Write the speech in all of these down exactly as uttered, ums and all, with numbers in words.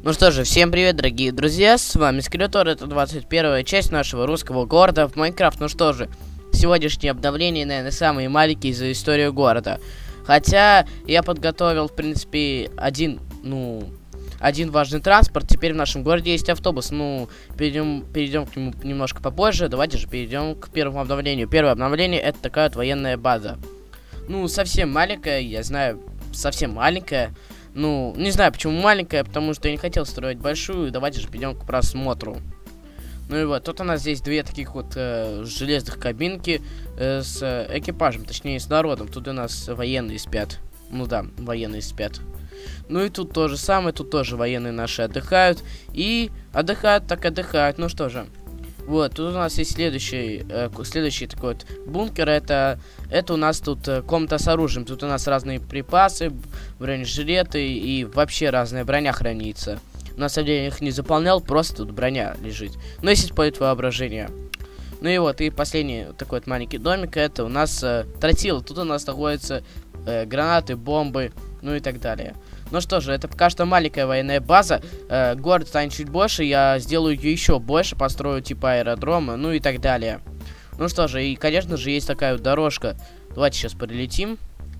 Ну что же, всем привет, дорогие друзья, с вами Скелетор, это двадцать первая часть нашего русского города в Майнкрафт. Ну что же, сегодняшнее обновление, наверное, самые маленькие за историю города. Хотя я подготовил, в принципе, один, ну, один важный транспорт. Теперь в нашем городе есть автобус. Ну, перейдем, перейдем к нему немножко попозже. Давайте же перейдем к первому обновлению. Первое обновление — это такая вот военная база. Ну, совсем маленькая, я знаю, совсем маленькая. Ну, не знаю, почему маленькая, потому что я не хотел строить большую. Давайте же перейдем к просмотру. Ну и вот, тут у нас здесь две таких вот э, железных кабинки э, с э, экипажем, точнее с народом. Тут у нас военные спят. Ну да, военные спят. Ну и тут то же самое, тут тоже военные наши отдыхают. И отдыхают, так отдыхают. Ну что же. Вот, тут у нас есть следующий, э, следующий такой вот бункер. Это, это у нас тут э, комната с оружием. Тут у нас разные припасы, бронежилеты и вообще разная броня хранится. На самом деле я их не заполнял, просто тут броня лежит. Но если использовать воображение. Ну и вот, и последний такой вот маленький домик. Это у нас э, тротил. Тут у нас находятся э, гранаты, бомбы, ну и так далее. Ну что же, это пока что маленькая военная база. Э, город станет чуть больше, я сделаю ее еще больше, построю типа аэродрома, ну и так далее. Ну что же, и конечно же есть такая вот дорожка. Давайте сейчас прилетим.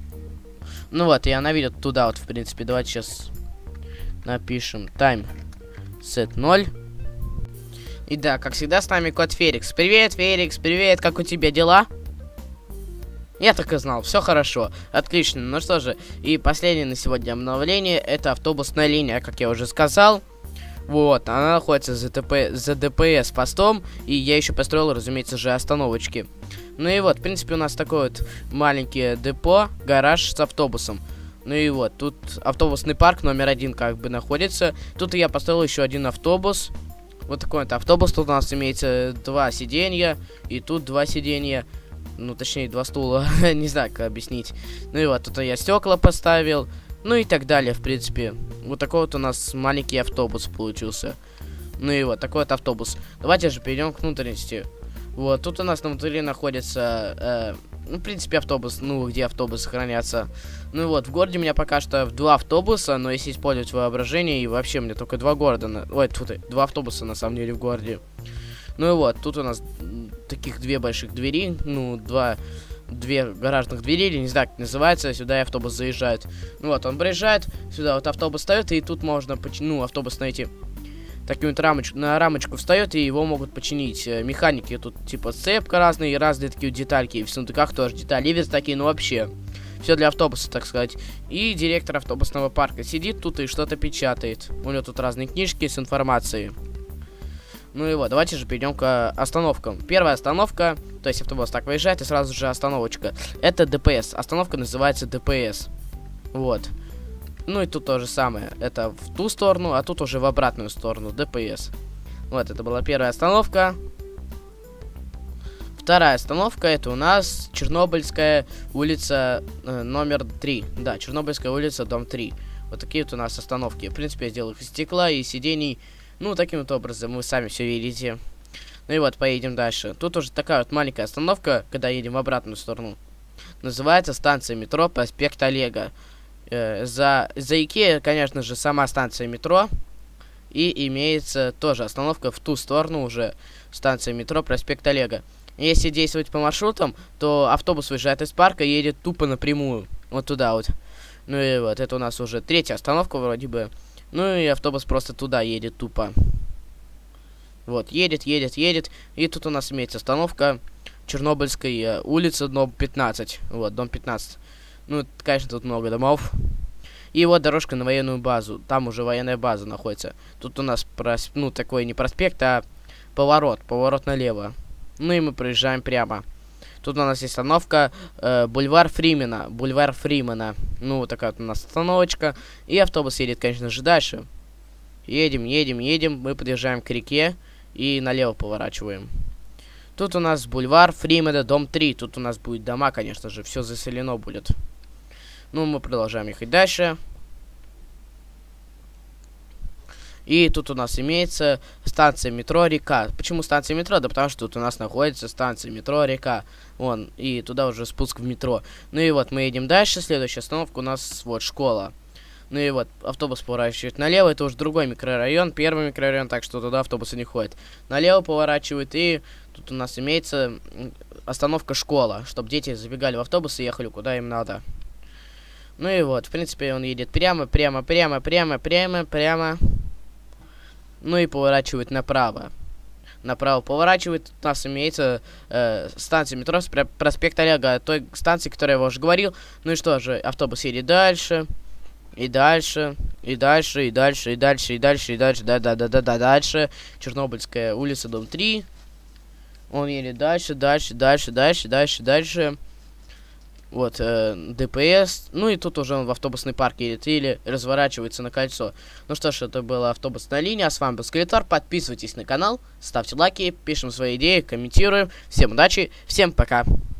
Ну вот, и она ведет туда вот, в принципе. Давайте сейчас напишем time set ноль. И да, как всегда, с нами кот Феликс. Привет, Феликс, привет, как у тебя дела? Я так и знал, все хорошо, отлично. Ну что же, и последнее на сегодня обновление — это автобусная линия, как я уже сказал. Вот, она находится за, ТП, за ДПС постом, и я еще построил, разумеется же, остановочки. Ну и вот, в принципе, у нас такой вот маленький депо, гараж с автобусом. Ну и вот, тут автобусный парк номер один как бы находится. Тут я построил еще один автобус. Вот такой вот автобус, тут у нас имеется два сиденья, и тут два сиденья. Ну, точнее, два стула, не знаю, как объяснить. Ну и вот, тут я стекла поставил, ну и так далее, в принципе. Вот такой вот у нас маленький автобус получился. Ну и вот, такой вот автобус. Давайте же перейдем к внутренности. Вот, тут у нас внутри находится, э, ну, в принципе, автобус, ну, где автобусы хранятся. Ну и вот, в городе у меня пока что два автобуса, но если использовать воображение, и вообще у меня только два города, на... ой, тут два автобуса, на самом деле, в городе. Ну и вот, тут у нас таких две больших двери, ну, два, две гаражных двери, или не знаю, как называется, сюда и автобус заезжает. Ну вот, он приезжает, сюда вот автобус встает, и тут можно, ну, автобус найти. Такую вот рамочку, на рамочку встает, и его могут починить. Механики тут, типа, цепка разные, и разные такие вот детальки, и в сундуках тоже детали, и такие, ну, вообще. Все для автобуса, так сказать. И директор автобусного парка сидит тут и что-то печатает. У него тут разные книжки с информацией. Ну и вот, давайте же перейдем к остановкам. Первая остановка, то есть автобус так выезжает, и сразу же остановочка. Это ДПС. Остановка называется ДПС. Вот. Ну и тут то же самое. Это в ту сторону, а тут уже в обратную сторону. ДПС. Вот, это была первая остановка. Вторая остановка — это у нас Чернобыльская улица э, номер три. Да, Чернобыльская улица, дом три. Вот такие вот у нас остановки. В принципе, я сделал их из стекла и сидений. Ну, таким вот образом, вы сами все видите. Ну и вот, поедем дальше. Тут уже такая вот маленькая остановка, когда едем в обратную сторону. Называется станция метро Проспект Олега. Э, за, за Икеа, конечно же, сама станция метро. И имеется тоже остановка в ту сторону уже. Станция метро Проспект Олега. Если действовать по маршрутам, то автобус выезжает из парка и едет тупо напрямую. Вот туда вот. Ну и вот, это у нас уже третья остановка вроде бы. Ну и автобус просто туда едет тупо. Вот, едет, едет, едет. И тут у нас имеется остановка Чернобыльской э, улицы, дом пятнадцать. Вот, дом пятнадцать. Ну, конечно, тут много домов. И вот дорожка на военную базу. Там уже военная база находится. Тут у нас, прос... ну, такой не проспект, а поворот. Поворот налево. Ну и мы проезжаем прямо. Тут у нас есть остановка э, Бульвар Фримена. Бульвар Фримена. Ну, вот такая вот у нас остановочка. И автобус едет, конечно же, дальше. Едем, едем, едем. Мы подъезжаем к реке и налево поворачиваем. Тут у нас Бульвар Фримена, дом три. Тут у нас будет дома, конечно же. Все заселено будет. Ну, мы продолжаем ехать дальше. И тут у нас имеется станция метро Река. Почему станция метро? Да потому что тут у нас находится станция метро Река. Вон, и туда уже спуск в метро. Ну и вот мы едем дальше. Следующая остановка у нас вот школа. Ну и вот, автобус поворачивает налево, это уже другой микрорайон, первый микрорайон, так что туда автобусы не ходят. Налево поворачивает, и тут у нас имеется остановка школа, чтобы дети забегали в автобус и ехали куда им надо. Ну и вот, в принципе, он едет прямо, прямо, прямо, прямо, прямо, прямо. Ну и поворачивает направо. Направо поворачивает. У нас имеется э, станция метро, проспект Олега, той станции, которой я уже говорил. Ну и что же, автобус едет дальше. И дальше, и дальше, и дальше, и дальше, и дальше, и дальше, да-да-да-да-да, дальше. Чернобыльская улица, дом три. Он едет дальше, дальше, дальше, дальше, дальше, дальше. Вот, э, ДПС. Ну и тут уже он в автобусный парк едет или разворачивается на кольцо. Ну что ж, это была автобусная линия. А с вами был Скелетор. Подписывайтесь на канал, ставьте лайки, пишем свои идеи, комментируем. Всем удачи, всем пока.